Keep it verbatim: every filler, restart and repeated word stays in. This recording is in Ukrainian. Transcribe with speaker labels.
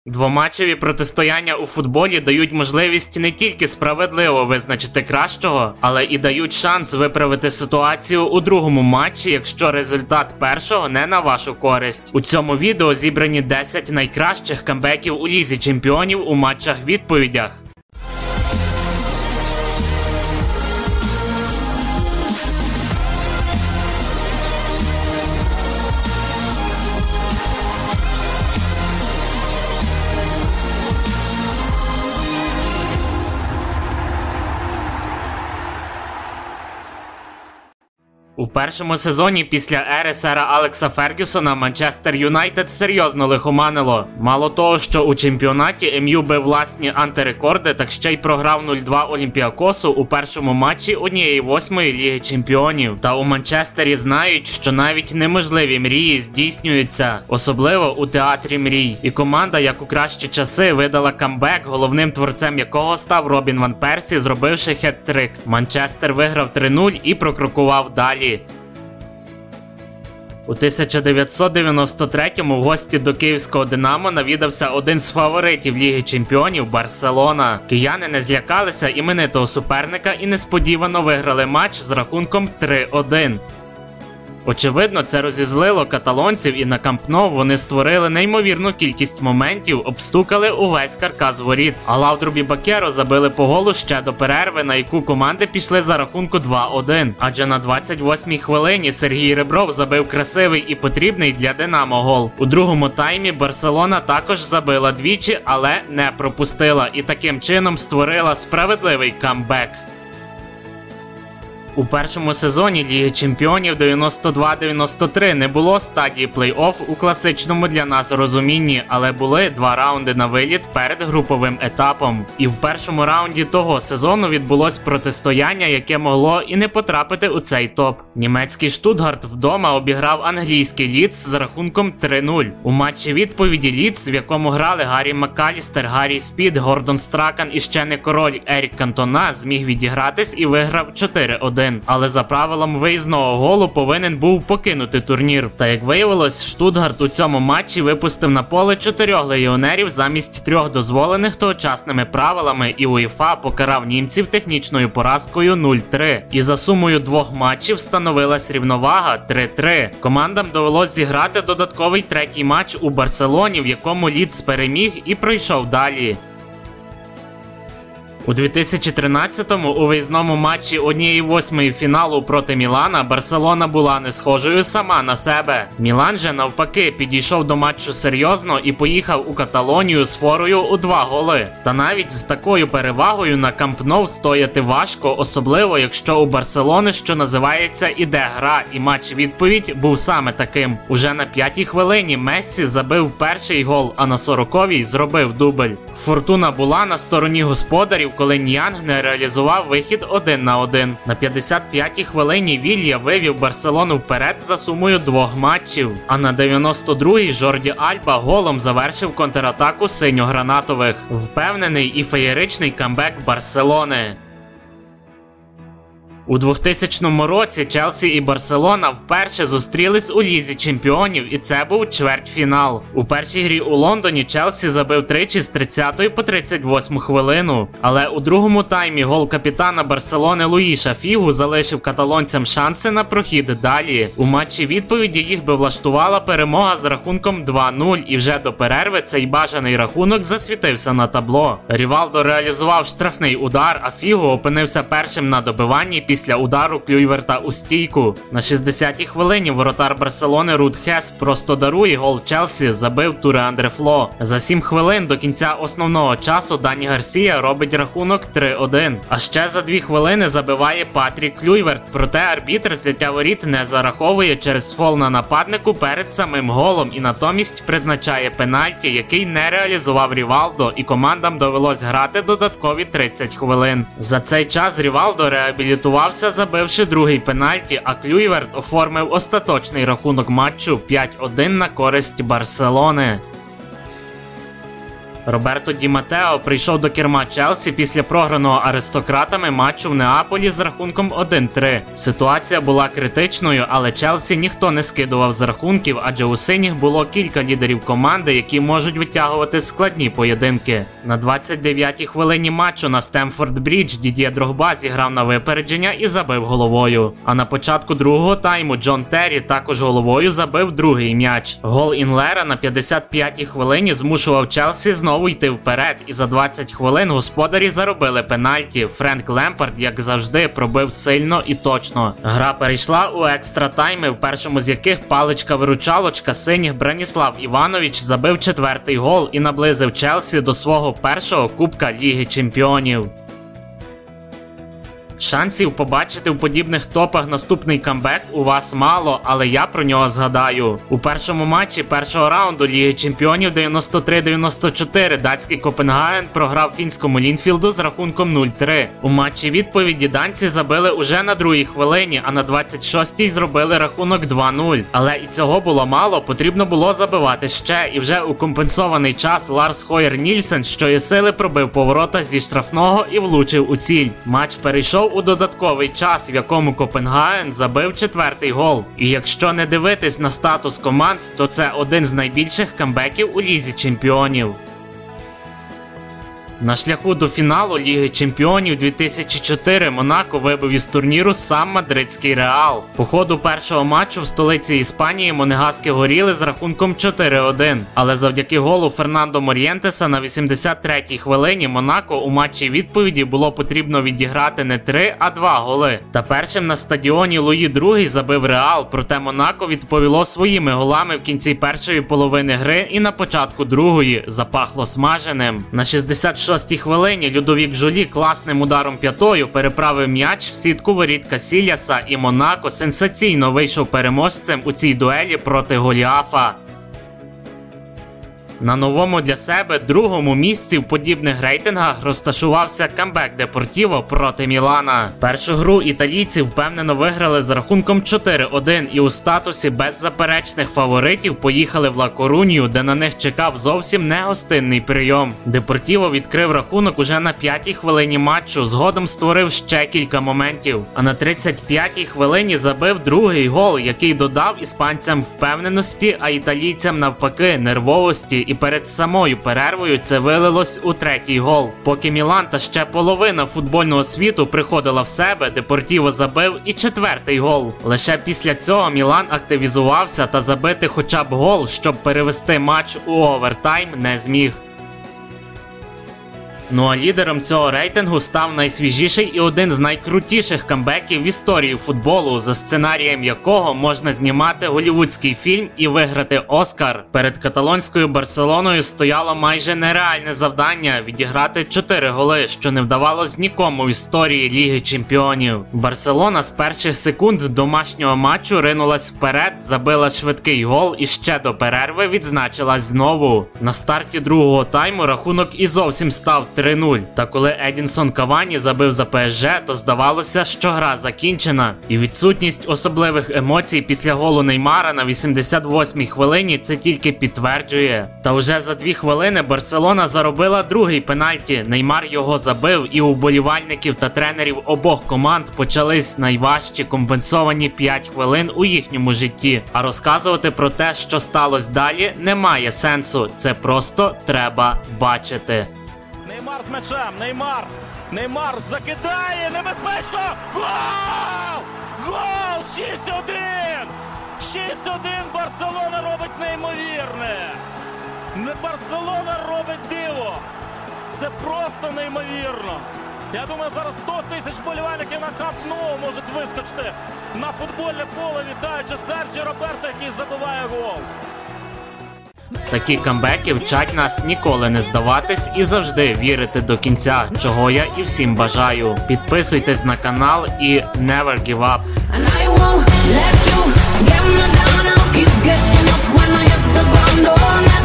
Speaker 1: Двоматчеві протистояння у футболі дають можливість не тільки справедливо визначити кращого, але і дають шанс виправити ситуацію у другому матчі, якщо результат першого не на вашу користь. У цьому відео зібрані десять найкращих камбеків у Лізі Чемпіонів у матчах-відповідях. У першому сезоні після ери сера Алекса Фергюсона Манчестер Юнайтед серйозно лихоманило. Мало того, що у чемпіонаті ем ю бив власні антирекорди, так ще й програв нуль два Олімпіакосу у першому матчі однієї восьмої Ліги Чемпіонів. Та у Манчестері знають, що навіть неможливі мрії здійснюються, особливо у театрі мрій. І команда, як у кращі часи, видала камбек, головним творцем якого став Робін Ван Персі, зробивши хет-трик. Манчестер виграв три нуль і прокрокував далі. У тисяча дев'ятсот дев'яносто третьому в гості до київського Динамо навідався один з фаворитів Ліги Чемпіонів – Барселона. Кияни не злякалися іменитого суперника і несподівано виграли матч з рахунком три один. Очевидно, це розізлило каталонців, і на Камп Ноу вони створили неймовірну кількість моментів, обстукали увесь каркас воріт. А Лаудруб і Бакєро забили по голу ще до перерви, на яку команди пішли за рахунку два один. Адже на двадцять восьмій хвилині Сергій Ребров забив красивий і потрібний для Динамо гол. У другому таймі Барселона також забила двічі, але не пропустила, і таким чином створила справедливий камбек. У першому сезоні Ліги Чемпіонів дев'яносто два дев'яносто три не було стадії плей-офф у класичному для нас розумінні, але були два раунди на виліт перед груповим етапом. І в першому раунді того сезону відбулось протистояння, яке могло і не потрапити у цей топ. Німецький Штутгарт вдома обіграв англійський Лідс з рахунком три нуль. У матчі відповіді Лідс, в якому грали Гаррі Макалістер, Гаррі Спід, Гордон Стракан і ще не король Ерік Кантона, зміг відігратись і виграв чотири один. Але за правилом виїзного голу повинен був покинути турнір. Та як виявилось, Штутгарт у цьому матчі випустив на поле чотирьох легіонерів замість трьох дозволених тогочасними правилами, і УЄФА покарав німців технічною поразкою нуль три. І за сумою двох матчів встановилась рівновага три три. Командам довелось зіграти додатковий третій матч у Барселоні, в якому Лідс переміг і пройшов далі. У дві тисячі тринадцятому у виїзному матчі однієї восьмої фіналу проти Мілана Барселона була не схожою сама на себе. Мілан же навпаки підійшов до матчу серйозно і поїхав у Каталонію з форою у два голи. Та навіть з такою перевагою на Камп Ноу стояти важко, особливо якщо у Барселони, що називається, іде гра, і матч-відповідь був саме таким. Уже на п'ятій хвилині Мессі забив перший гол, а на сороковій зробив дубль. Фортуна була на стороні господарів, коли Ньянг не реалізував вихід один на один. На п'ятдесят п'ятій хвилині Вілья вивів Барселону вперед за сумою двох матчів. А на дев'яносто другій Жорді Альба голом завершив контратаку синьо-гранатових. Впевнений і феєричний камбек Барселони. У двохтисячному році Челсі і Барселона вперше зустрілись у Лізі Чемпіонів, і це був чвертьфінал. У першій грі у Лондоні Челсі забив тричі з тридцятої по тридцять восьму хвилину. Але у другому таймі гол капітана Барселони Луїша Фігу залишив каталонцям шанси на прохід далі. У матчі відповіді їх би влаштувала перемога з рахунком два нуль, і вже до перерви цей бажаний рахунок засвітився на табло. Рівалдо реалізував штрафний удар, а Фігу опинився першим на добиванні після удару Клюйверта у стійку. На шістдесятій хвилині воротар Барселони Руд Хес просто дарує гол Челсі, забив Туре Андре Фло. За сім хвилин до кінця основного часу Дані Гарсія робить рахунок три один. А ще за дві хвилини забиває Патрік Клюйверт, проте арбітр взяття воріт не зараховує через фол на нападнику перед самим голом і натомість призначає пенальті, який не реалізував Рівалдо, і командам довелось грати додаткові тридцять хвилин. За цей час Рівалдо реабілітував, забивши другий пенальті, а Клюйверт оформив остаточний рахунок матчу п'ять один на користь Барселони. Роберто Ді Матео прийшов до керма Челсі після програного аристократами матчу в Неаполі з рахунком один три. Ситуація була критичною, але Челсі ніхто не скидував з рахунків, адже у синіх було кілька лідерів команди, які можуть витягувати складні поєдинки. На двадцять дев'ятій хвилині матчу на Стемфорд-Брідж Дід'є Дрогба зіграв на випередження і забив головою. А на початку другого тайму Джон Террі також головою забив другий м'яч. Гол Інлера на п'ятдесят п'ятій хвилині змушував Челсі знову йти вперед, і за двадцять хвилин господарі заробили пенальті. Френк Лемпард, як завжди, пробив сильно і точно. Гра перейшла у екстра тайми, в першому з яких паличка-виручалочка синіх Браніслав Іванович забив четвертий гол і наблизив Челсі до свого першого Кубка Ліги Чемпіонів. Шансів побачити в подібних топах наступний камбек у вас мало, але я про нього згадаю. У першому матчі першого раунду Ліги Чемпіонів дев'яносто три дев'яносто чотири датський Копенгаген програв фінському Лінфілду з рахунком нуль три. У матчі відповіді данці забили уже на другій хвилині, а на двадцять шостій зробили рахунок два нуль. Але і цього було мало, потрібно було забивати ще, і вже у компенсований час Ларс Хойер Нільсен щоєсили пробив поворота зі штрафного і влучив у ціль. Матч перейшов у додатковий час, в якому Копенгаген забив четвертий гол. І якщо не дивитись на статус команд, то це один з найбільших камбеків у Лізі Чемпіонів. На шляху до фіналу Ліги Чемпіонів дві тисячі чотири Монако вибив із турніру сам мадридський Реал. По ходу першого матчу в столиці Іспанії монегаски горіли з рахунком чотири один. Але завдяки голу Фернандо Мор'єнтеса на вісімдесят третій хвилині Монако у матчі відповіді було потрібно відіграти не три, а два голи. Та першим на стадіоні Луї другий забив Реал, проте Монако відповіло своїми голами в кінці першої половини гри і на початку другої запахло смаженим. На шістдесят шостій хвилині Людовік Жолі класним ударом п'ятою переправив м'яч в сітку воріт Касільяса, і Монако сенсаційно вийшов переможцем у цій дуелі проти Голіафа. На новому для себе другому місці в подібних рейтингах розташувався камбек Депортіво проти Мілана. Першу гру італійці впевнено виграли з рахунком чотири один і у статусі беззаперечних фаворитів поїхали в Ла Корунью, де на них чекав зовсім не гостинний прийом. Депортіво відкрив рахунок уже на п'ятій хвилині матчу, згодом створив ще кілька моментів. А на тридцять п'ятій хвилині забив другий гол, який додав іспанцям впевненості, а італійцям навпаки нервовості. І перед самою перервою це вилилось у третій гол. Поки Мілан та ще половина футбольного світу приходила в себе, Депортіво забив і четвертий гол. Лише після цього Мілан активізувався та забити хоча б гол, щоб перевести матч у овертайм, не зміг. Ну а лідером цього рейтингу став найсвіжіший і один з найкрутіших камбеків в історії футболу, за сценарієм якого можна знімати голівудський фільм і виграти Оскар. Перед каталонською Барселоною стояло майже нереальне завдання – відіграти чотири голи, що не вдавалось нікому в історії Ліги Чемпіонів. Барселона з перших секунд домашнього матчу ринулась вперед, забила швидкий гол і ще до перерви відзначилась знову. На старті другого тайму рахунок і зовсім став три нуль. Та коли Едінсон Кавані забив за ПСЖ, то здавалося, що гра закінчена. І відсутність особливих емоцій після голу Неймара на вісімдесят восьмій хвилині це тільки підтверджує. Та вже за дві хвилини Барселона заробила другий пенальті. Неймар його забив, і у вболівальників та тренерів обох команд почались найважчі компенсовані п'ять хвилин у їхньому житті. А розказувати про те, що сталося далі, немає сенсу. Це просто треба бачити.
Speaker 2: Неймар з м'ячем, Неймар, Неймар закидає, небезпечно, гол! Гол! шість один! шість один, Барселона робить неймовірне! Барселона робить диво! Це просто неймовірно! Я думаю, зараз сто тисяч вболівальників на Камп Ноу можуть вискочити на футбольне поле, вітаючи Серджіо Роберто, який забиває гол!
Speaker 1: Такі камбеки вчать нас ніколи не здаватись і завжди вірити до кінця, чого я і всім бажаю. Підписуйтесь на канал і never give up.